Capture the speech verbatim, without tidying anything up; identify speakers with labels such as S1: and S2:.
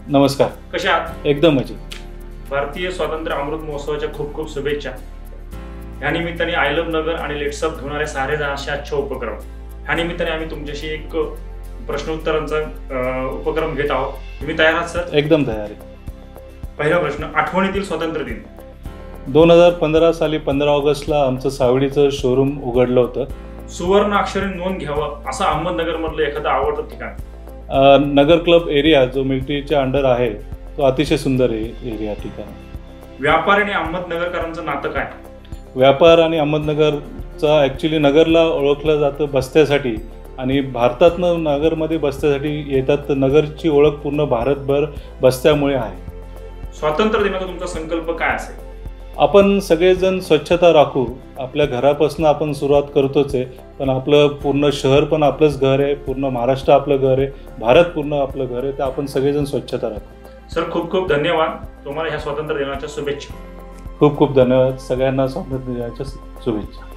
S1: नमस्कार.
S2: कशा आहात?
S1: एकदम मजेत.
S2: भारतीय स्वातंत्र्य अमृत महोत्सवाच्या खूप खूप शुभेच्छा. ह्या निमित्ताने आय लव्ह नगर आणि लेट्स अप घेणारे सारे जण असे आजचे उपक्रम. ह्या निमित्ताने आम्ही तुमच्याशी एक प्रश्नोत्तरांचा उपक्रम घेत आहोत. तुम्ही तयार आहात सर?
S1: एकदम तयार आहे.
S2: पहिला प्रश्न, आठवणीतील स्वातंत्र्य दिन.
S1: दोन हजार पंधरा साली पंधरा ऑगस्टला आमचं सावडीचं शोरूम उघडलं होतं.
S2: सुवर्ण अक्षरे नोंद घ्यावं असं अहमदनगर मधलं एखादं आवडतं ठिकाण.
S1: नगर क्लब एरिया जो मिलिटरीच्या अंडर आहे तो अतिशय सुंदर एरिया ठिकाण.
S2: व्यापार आणि अहमदनगरकरांचं नातं काय?
S1: व्यापार आणि अहमदनगरचा ॲक्च्युली नगरला ओळखलं जातं बस्त्यासाठी आणि भारतातनं नगरमध्ये बस्त्यासाठी येतात. तर नगरची ओळख पूर्ण भारतभर बस्त्यामुळे आहे.
S2: स्वातंत्र्य दिनाचा तुमचा संकल्प काय असेल?
S1: आपण सगळेजण स्वच्छता राखू. आपल्या घरापासून आपण सुरुवात करतोच आहे, पण आपलं पूर्ण शहर पण आपलंच घर आहे, पूर्ण महाराष्ट्र आपलं घर आहे, भारत पूर्ण आपलं घर आहे. तर आपण सगळेजण स्वच्छता राखू.
S2: सर खूप खूप धन्यवाद. तुम्हाला ह्या स्वातंत्र्य दिनाच्या शुभेच्छा.
S1: खूप खूप धन्यवाद. सगळ्यांना स्वातंत्र्य दिनाच्या शुभेच्छा.